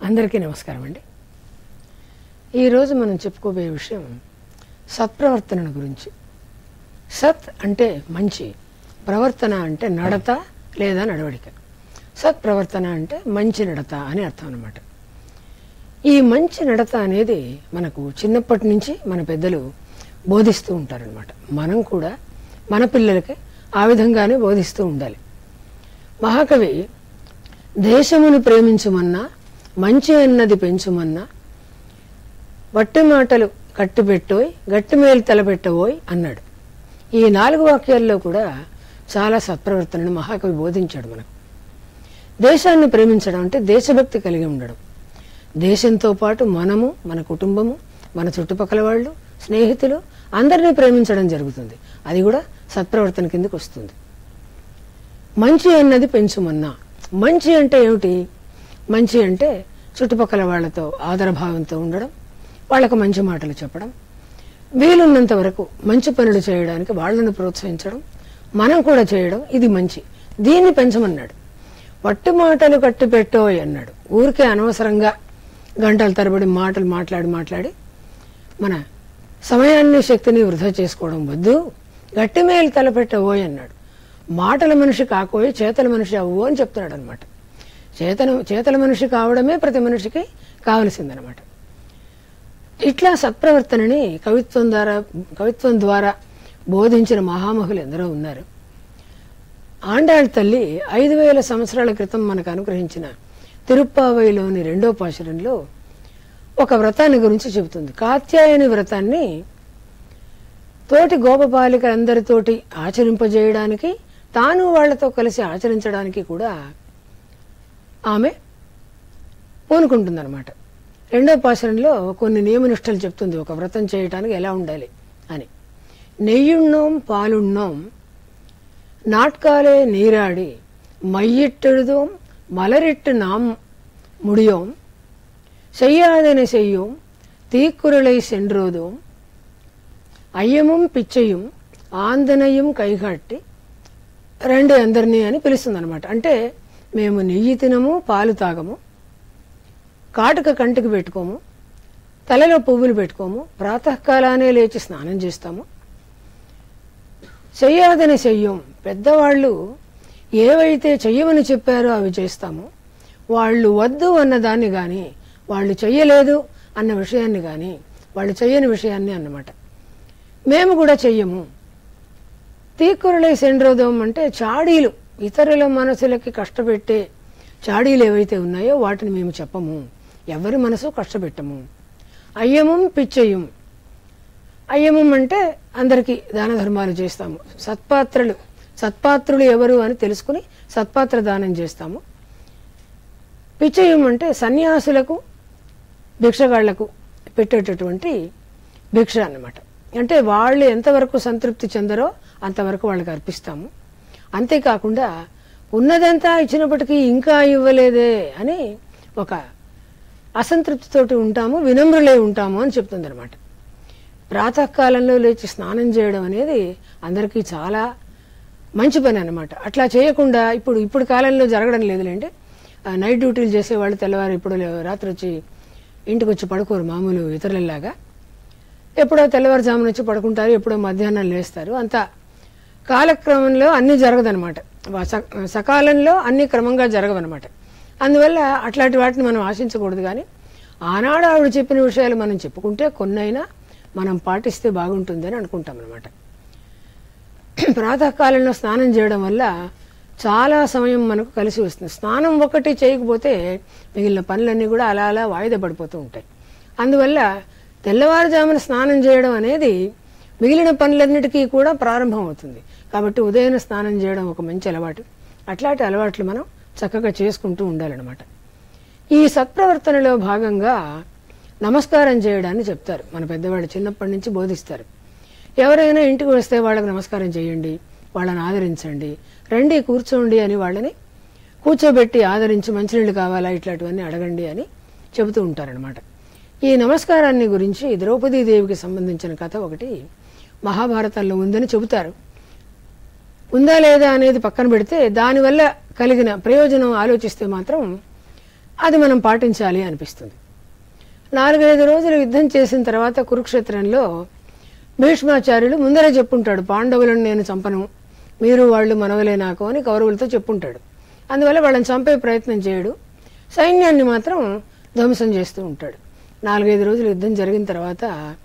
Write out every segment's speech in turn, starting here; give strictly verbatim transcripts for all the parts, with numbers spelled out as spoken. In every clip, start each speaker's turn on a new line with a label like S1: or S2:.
S1: అందరికీ నమస్కారం అండి. ఈరోజు మనం చెప్పుకోబోయే విషయం సత్ప్రవర్తన గురించి. సత్ అంటే మంచి, ప్రవర్తన అంటే నడత లేదా నడవడిక. సత్ప్రవర్తన అంటే మంచి నడత అని అర్థం అన్నమాట. ఈ మంచి నడత అనేది మనకు చిన్నప్పటి నుంచి మన పెద్దలు బోధిస్తూ ఉంటారనమాట. మనం కూడా మన పిల్లలకి ఆ విధంగానే బోధిస్తూ ఉండాలి. మహాకవి దేశమును ప్రేమించుమన్నా, మంచి అన్నది పెంచుమన్నా, వట్టి మాటలు కట్టిపెట్టోయ్, గట్టి మేలు తలపెట్టబోయ్ అన్నాడు. ఈ నాలుగు వాక్యాల్లో కూడా చాలా సత్ప్రవర్తనను మహాకవి బోధించాడు మనకు. దేశాన్ని ప్రేమించడం అంటే దేశభక్తి కలిగి ఉండడం. దేశంతో పాటు మనము, మన కుటుంబము, మన చుట్టుపక్కల వాళ్ళు, స్నేహితులు అందరినీ ప్రేమించడం జరుగుతుంది. అది కూడా సత్ప్రవర్తన కిందకి వస్తుంది. మంచి అన్నది పెంచుమన్నా, మంచి అంటే ఏమిటి? మంచి అంటే చుట్టుపక్కల వాళ్లతో ఆదరభావంతో ఉండడం, వాళ్లకు మంచి మాటలు చెప్పడం, వీలున్నంత వరకు మంచి పనులు చేయడానికి వాళ్లను ప్రోత్సహించడం, మనం కూడా చేయడం, ఇది మంచి. దీన్ని పెంచమన్నాడు. వట్టి మాటలు కట్టి పెట్టోయ్ అన్నాడు. ఊరికే అనవసరంగా గంటల తరబడి మాటలు మాట్లాడి మాట్లాడి మన సమయాన్ని శక్తిని వృధా చేసుకోవడం వద్దు. గట్టి మేలు తలపెట్టబోయ్ అన్నాడు. మాటల మనిషి కాకోయి చేతల మనిషి అవ్వు అని చెప్తున్నాడు అనమాట. చేతన చేతల మనిషి కావడమే ప్రతి మనిషికి కావలసిందనమాట. ఇట్లా సత్ప్రవర్తనని కవిత్వం ద్వారా కవిత్వం ద్వారా బోధించిన మహామహులు ఎందరో ఉన్నారు. ఆండాళ్ తల్లి ఐదు వేల సంవత్సరాల క్రితం మనకు అనుగ్రహించిన తిరుప్పావైలోని రెండో పాశురంలో ఒక వ్రతాన్ని గురించి చెబుతుంది. కాత్యాయని వ్రతాన్ని తోటి గోపబాలికలందరితోటి ఆచరింపజేయడానికి, తాను వాళ్లతో కలిసి ఆచరించడానికి కూడా ఆమె పూనుకుంటుందన్నమాట. రెండో పాశురంలో కొన్ని నియమనిష్టలు చెప్తుంది ఒక వ్రతం చేయటానికి ఎలా ఉండాలి అని. నెయ్యుಣ್ಣోం పాలుಣ್ಣోం నాట్కాలే నీరాడి மையிட்டெழுதோம் மலரிட்டு நாம் முடியோம் செய்யாதனை செய்யோம் தீக்குறளை சென்றோதோம் అయ్యముం పిచ్చయం ఆందనయం కైగాట్టి రండి అందరినీ అని పిలుస్తుంది అనమాట. అంటే మేము నెయ్యి తినము, పాలు తాగము, కాటుక కంటికి పెట్టుకోము, తలలో పువ్వులు పెట్టుకోము, ప్రాతకాలానే లేచి స్నానం చేస్తాము, చెయ్యాదని చెయ్యం, పెద్దవాళ్ళు ఏవైతే చెయ్యమని చెప్పారో అవి చేస్తాము, వాళ్ళు వద్దు అన్నదాన్ని కానీ, వాళ్ళు చెయ్యలేదు అన్న విషయాన్ని కానీ, వాళ్ళు చెయ్యని విషయాన్ని అన్నమాట మేము కూడా చెయ్యము. తీకురలై సెండ్రోదం అంటే చాడీలు, ఇతరుల మనసులకి కష్టపెట్టే చాడీలు ఏవైతే ఉన్నాయో వాటిని మేము చెప్పము, ఎవరి మనసు కష్టపెట్టము. అయ్యమం పిచ్చయం, అయ్యమం అంటే అందరికీ దాన ధర్మాలు చేస్తాము, సత్పాత్రలు సత్పాత్రులు ఎవరు అని తెలుసుకుని సత్పాత్ర దానం చేస్తాము. పిచ్చయం అంటే సన్యాసులకు భిక్షగాళ్లకు పెట్టేటటువంటి భిక్ష అన్నమాట. అంటే వాళ్ళు ఎంతవరకు సంతృప్తి చెందరో అంతవరకు వాళ్ళకి అర్పిస్తాము. అంతేకాకుండా ఉన్నదంతా ఇచ్చినప్పటికీ ఇంకా ఇవ్వలేదే అని ఒక అసంతృప్తితోటి ఉంటాము, వినమ్రులే ఉంటాము అని చెప్తుంది అనమాట. ప్రాతకాలంలో లేచి స్నానం చేయడం అనేది అందరికీ చాలా మంచి పని అనమాట. అట్లా చేయకుండా ఇప్పుడు ఇప్పుడు కాలంలో జరగడం లేదులేండి. నైట్ డ్యూటీలు చేసేవాళ్ళు తెల్లవారు ఇప్పుడు రాత్రి వచ్చి ఇంటికి వచ్చి పడుకోరు మామూలు ఇతరులలాగా. ఎప్పుడో తెల్లవారుజామున వచ్చి పడుకుంటారు, ఎప్పుడో మధ్యాహ్నం లేస్తారు. అంత కాలక్రమంలో అన్నీ జరగదనమాట. సకాలంలో అన్ని క్రమంగా జరగవన్నమాట. అందువల్ల అట్లాంటి వాటిని మనం ఆశించకూడదు. కానీ ఆనాడు ఆవిడ చెప్పిన విషయాలు మనం చెప్పుకుంటే కొన్నైనా మనం పాటిస్తే బాగుంటుంది అని అనుకుంటాం అనమాట. ప్రాతకాలంలో స్నానం చేయడం వల్ల చాలా సమయం మనకు కలిసి వస్తుంది. స్నానం ఒకటి చేయకపోతే మిగిలిన పనులన్నీ కూడా అలా అలా వాయిదా పడిపోతూ ఉంటాయి. అందువల్ల తెల్లవారుజామున స్నానం చేయడం అనేది మిగిలిన పనులన్నిటికీ కూడా ప్రారంభం అవుతుంది. కాబట్టి ఉదయం స్నానం చేయడం ఒక మంచి అలవాటు. అట్లాంటి అలవాట్లు మనం చక్కగా చేసుకుంటూ ఉండాలన్నమాట. ఈ సత్ప్రవర్తనలో భాగంగా నమస్కారం చేయడాన్ని చెప్తారు మన పెద్దవాళ్ళు, చిన్నప్పటి నుంచి బోధిస్తారు. ఎవరైనా ఇంటికి వస్తే వాళ్ళకి నమస్కారం చేయండి, వాళ్ళని ఆదరించండి, రండి కూర్చోండి అని వాళ్ళని కూర్చోబెట్టి ఆదరించి మంచినీళ్ళు కావాలా ఇట్లాంటివన్నీ అడగండి అని చెబుతూ ఉంటారనమాట. ఈ నమస్కారాన్ని గురించి ద్రౌపదీదేవికి సంబంధించిన కథ ఒకటి మహాభారతంలో ఉందని చెబుతారు. ఉందా లేదా అనేది పక్కన పెడితే దానివల్ల కలిగిన ప్రయోజనం ఆలోచిస్తే మాత్రం అది మనం పాటించాలి అనిపిస్తుంది. నాలుగైదు రోజులు యుద్ధం చేసిన తర్వాత కురుక్షేత్రంలో భీష్మాచార్యులు ముందరే చెప్పుంటాడు, పాండవులను నేను చంపను, మీరు వాళ్ళు మనవలే నాకు అని కౌరవులతో చెప్పుంటాడు. అందువల్ల వాళ్ళని చంపే ప్రయత్నం చేయడు, సైన్యాన్ని మాత్రం ధ్వంసం చేస్తూ ఉంటాడు. నాలుగైదు రోజులు యుద్ధం జరిగిన తర్వాత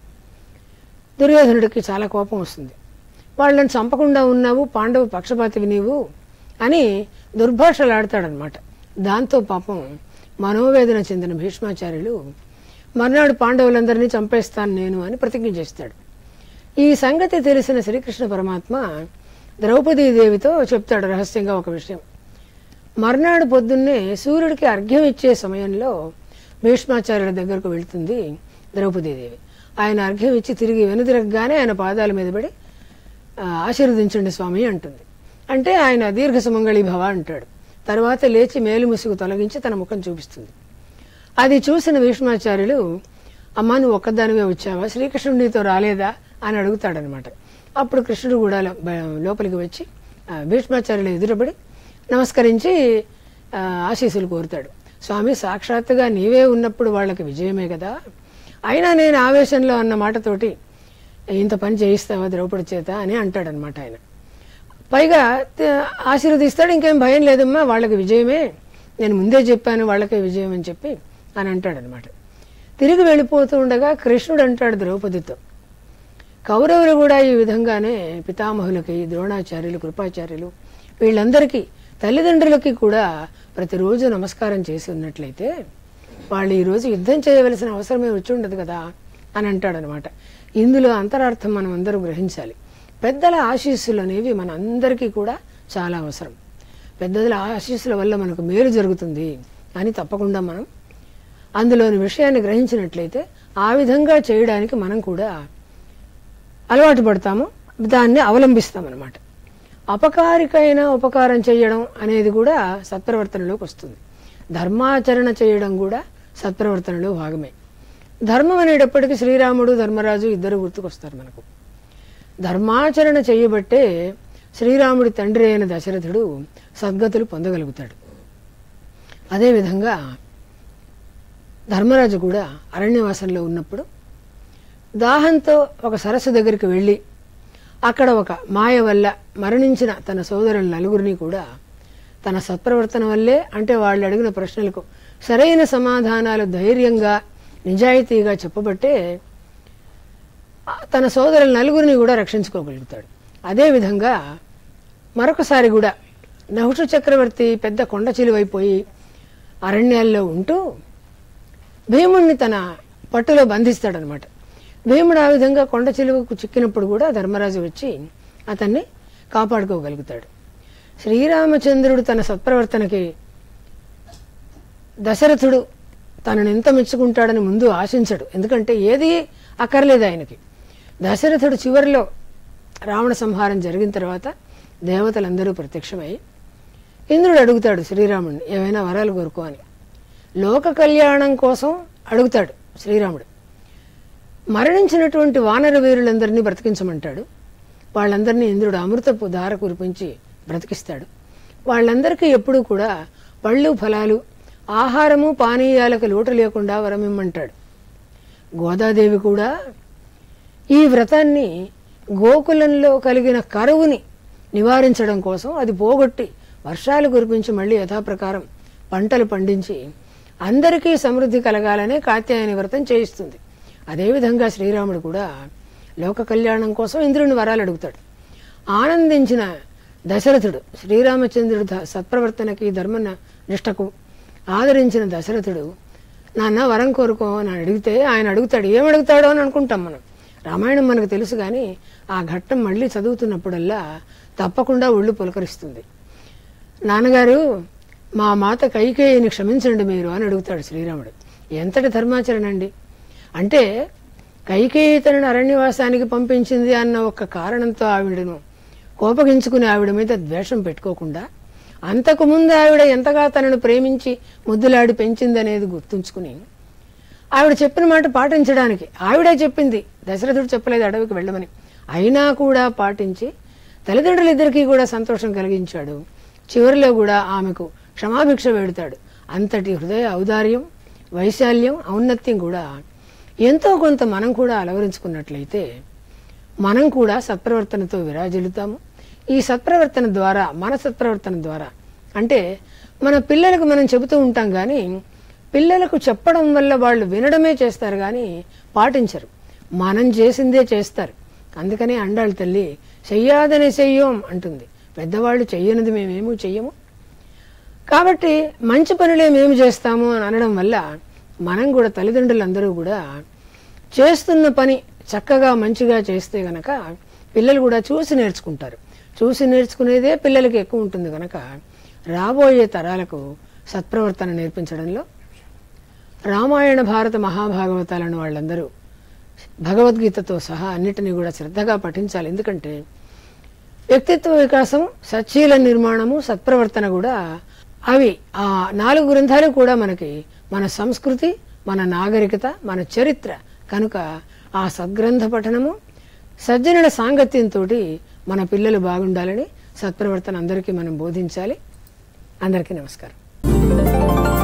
S1: దుర్యోధనుడికి చాలా కోపం వస్తుంది. వాళ్ళని చంపకుండా ఉన్నావు, పాండవ పక్షపాతివి నీవు అని దుర్భాషలు ఆడతాడనమాట. దాంతో పాపం మనోవేదన చెందిన భీష్మాచార్యులు మర్నాడు పాండవులందరినీ చంపేస్తాను నేను అని ప్రతిజ్ఞ చేస్తాడు. ఈ సంగతి తెలిసిన శ్రీకృష్ణ పరమాత్మ ద్రౌపదీదేవితో చెప్తాడు రహస్యంగా ఒక విషయం. మర్నాడు పొద్దున్నే సూర్యుడికి అర్ఘ్యం ఇచ్చే సమయంలో భీష్మాచార్యుల దగ్గరకు వెళుతుంది ద్రౌపదీదేవి. ఆయన అర్ఘ్యం ఇచ్చి తిరిగి వెనుదిరగగానే ఆయన పాదాల మీద పడి ఆశీర్వదించండి స్వామి అంటుంది. అంటే ఆయన దీర్ఘ సుమంగళి భవ అంటాడు. తర్వాత లేచి మేలు ముసుగు తొలగించి తన ముఖం చూపిస్తుంది. అది చూసిన భీష్మాచార్యులు, అమ్మా నువ్వు ఒక్కదానివే వచ్చావా, శ్రీకృష్ణుడు నీతో రాలేదా అని అడుగుతాడనమాట. అప్పుడు కృష్ణుడు కూడా లోపలికి వచ్చి భీష్మాచార్యులు ఎదురుపడి నమస్కరించి ఆశీస్సులు కోరుతాడు. స్వామి, సాక్షాత్తుగా నీవే ఉన్నప్పుడు వాళ్ళకి విజయమే కదా, అయినా నేను ఆవేశంలో అన్న మాటతోటి ఇంత పని చేయిస్తావా ద్రౌపది చేత అని అంటాడనమాట ఆయన. పైగా ఆశీర్వదిస్తాడు, ఇంకేం భయం లేదమ్మా వాళ్ళకి విజయమే, నేను ముందే చెప్పాను వాళ్ళకే విజయం అని చెప్పి అని అంటాడనమాట. తిరిగి వెళ్ళిపోతూ ఉండగా కృష్ణుడు అంటాడు ద్రౌపదితో, కౌరవులు కూడా ఈ విధంగానే పితామహులకి, ద్రోణాచార్యులు, కృపాచార్యులు వీళ్ళందరికీ తల్లిదండ్రులకి కూడా ప్రతిరోజు నమస్కారం చేసి ఉన్నట్లయితే వాళ్ళు ఈరోజు యుద్ధం చేయవలసిన అవసరమే వచ్చి ఉండదు కదా అని అంటాడనమాట. ఇందులో అంతరార్థం మనం అందరూ గ్రహించాలి. పెద్దల ఆశీస్సులు అనేవి మన అందరికీ కూడా చాలా అవసరం. పెద్దల ఆశీస్సుల వల్ల మనకు మేలు జరుగుతుంది అని తప్పకుండా మనం అందులోని విషయాన్ని గ్రహించినట్లయితే ఆ విధంగా చేయడానికి మనం కూడా అలవాటు పడతాము, దాన్ని అవలంబిస్తామన్నమాట. అపకారికైన ఉపకారం చేయడం అనేది కూడా సత్ప్రవర్తనలోకి వస్తుంది. ధర్మాచరణ చేయడం కూడా సత్ప్రవర్తనలో భాగమే. ధర్మం అనేటప్పటికీ శ్రీరాముడు, ధర్మరాజు ఇద్దరు గుర్తుకొస్తారు మనకు. ధర్మాచరణ చేయబట్టే శ్రీరాముడి తండ్రి అయిన దశరథుడు సద్గతులు పొందగలుగుతాడు. అదేవిధంగా ధర్మరాజు కూడా అరణ్యవాసంలో ఉన్నప్పుడు దాహంతో ఒక సరస్సు దగ్గరికి వెళ్ళి అక్కడ ఒక మాయ వల్ల మరణించిన తన సోదరుల నలుగురిని కూడా తన సత్ప్రవర్తన వల్లే, అంటే వాళ్ళు అడిగిన ప్రశ్నలకు సరైన సమాధానాలు ధైర్యంగా నిజాయితీగా చెప్పబట్టే తన సోదరుల నలుగురిని కూడా రక్షించుకోగలుగుతాడు. అదేవిధంగా మరొకసారి కూడా నహుష చక్రవర్తి పెద్ద కొండ చిలువైపోయి అరణ్యాల్లో ఉంటూ భీముణ్ణి తన పట్టులో బంధిస్తాడనమాట. భీముడు ఆ విధంగా కొండ చిలువకు చిక్కినప్పుడు కూడా ధర్మరాజు వచ్చి అతన్ని కాపాడుకోగలుగుతాడు. శ్రీరామచంద్రుడు తన సత్ప్రవర్తనకి దశరథుడు తనను ఎంత మెచ్చుకుంటాడని ముందు ఆశించడు, ఎందుకంటే ఏది అక్కర్లేదు ఆయనకి. దశరథుడు చివరిలో రావణ సంహారం జరిగిన తర్వాత దేవతలందరూ ప్రత్యక్షమై ఇంద్రుడు అడుగుతాడు శ్రీరాముడిని, ఏమైనా వరాలు కోరుకో అని. లోక కళ్యాణం కోసం అడుగుతాడు శ్రీరాముడు. మరణించినటువంటి వానర వీరులందరినీ బ్రతికించమంటాడు. వాళ్ళందరినీ ఇంద్రుడు అమృతపు ధార కురిపించి బ్రతికిస్తాడు. వాళ్ళందరికీ ఎప్పుడూ కూడా పళ్ళు, ఫలాలు, ఆహారము, పానీయాలకు లోటు లేకుండా వరమిమ్మంటాడు. గోదాదేవి కూడా ఈ వ్రతాన్ని గోకులంలో కలిగిన కరువుని నివారించడం కోసం, అది పోగొట్టి వర్షాలు కురిపించి మళ్ళీ యథాప్రకారం పంటలు పండించి అందరికీ సమృద్ధి కలగాలనే కాత్యాయని వ్రతం చేయిస్తుంది. అదేవిధంగా శ్రీరాముడు కూడా లోక కళ్యాణం కోసం ఇంద్రుని వరాలు అడుగుతాడు. ఆనందించిన దశరథుడు శ్రీరామచంద్రుడు సత్ప్రవర్తనకి, ధర్మ నిష్టకు ఆదరించిన దశరథుడు నాన్న వరం కోరుకో అని అడిగితే ఆయన అడుగుతాడు. ఏమడుగుతాడో అని అనుకుంటాం మనం. రామాయణం మనకు తెలుసు, కానీ ఆ ఘట్టం మళ్ళీ చదువుతున్నప్పుడల్లా తప్పకుండా ఒళ్ళు పులకరిస్తుంది. నాన్నగారు, మా మాత కైకేయిని క్షమించండి మీరు అని అడుగుతాడు శ్రీరాముడు. ఎంతటి ధర్మాచరణ అండి! అంటే కైకేయి తనను అరణ్యవాసానికి పంపించింది అన్న ఒక కారణంతో ఆవిడను కోపగించుకుని ఆవిడ మీద ద్వేషం పెట్టుకోకుండా, అంతకుముందు ఆవిడ ఎంతగా తనను ప్రేమించి ముద్దులాడి పెంచిందనేది గుర్తుంచుకుని ఆవిడ చెప్పిన మాట పాటించడానికి, ఆవిడే చెప్పింది, దశరథుడు చెప్పలేదు అడవికి వెళ్ళమని, అయినా కూడా పాటించి తల్లిదండ్రులిద్దరికీ కూడా సంతోషం కలిగించాడు. చివరిలో కూడా ఆమెకు క్షమాభిక్ష వేడుతాడు. అంతటి హృదయ ఔదార్యం, వైశాల్యం, ఔన్నత్యం కూడా ఎంతో కొంత మనం కూడా అలవరించుకున్నట్లయితే మనం కూడా సత్ప్రవర్తనతో విరాజిల్లుతాము. ఈ సత్ప్రవర్తన ద్వారా, మన సత్ప్రవర్తన ద్వారా అంటే మన పిల్లలకు మనం చెబుతూ ఉంటాం కానీ పిల్లలకు చెప్పడం వల్ల వాళ్ళు వినడమే చేస్తారు కానీ పాటించరు. మనం చేసిందే చేస్తారు. అందుకనే అండాళ్ళ తల్లి చెయ్యాదని చెయ్యం అంటుంది. పెద్దవాళ్ళు చెయ్యనిది మేమేమీ చెయ్యము. కాబట్టి మంచి పనులే మేము చేస్తాము అని అనడం వల్ల మనం కూడా తల్లిదండ్రులందరూ కూడా చేస్తున్న పని చక్కగా మంచిగా చేస్తే గనక పిల్లలు కూడా చూసి నేర్చుకుంటారు. చూసి నేర్చుకునేదే పిల్లలకి ఎక్కువ ఉంటుంది కనుక రాబోయే తరాలకు సత్ప్రవర్తన నేర్పించడంలో రామాయణ, భారత, మహాభాగవతాలను వాళ్ళందరూ భగవద్గీతతో సహా అన్నిటినీ కూడా శ్రద్ధగా పఠించాలి. ఎందుకంటే వ్యక్తిత్వ వికాసం, సచ్చీల నిర్మాణము, సత్ప్రవర్తన కూడా అవి ఆ నాలుగు గ్రంథాలు కూడా మనకి మన సంస్కృతి, మన నాగరికత, మన చరిత్ర కనుక ఆ సద్గ్రంథ పఠనము, సజ్జనుల సాంగత్యంతో మన పిల్లలు బాగుండాలని సత్ప్రవర్తన అందరికీ మనం బోధించాలి. అందరికీ నమస్కారం.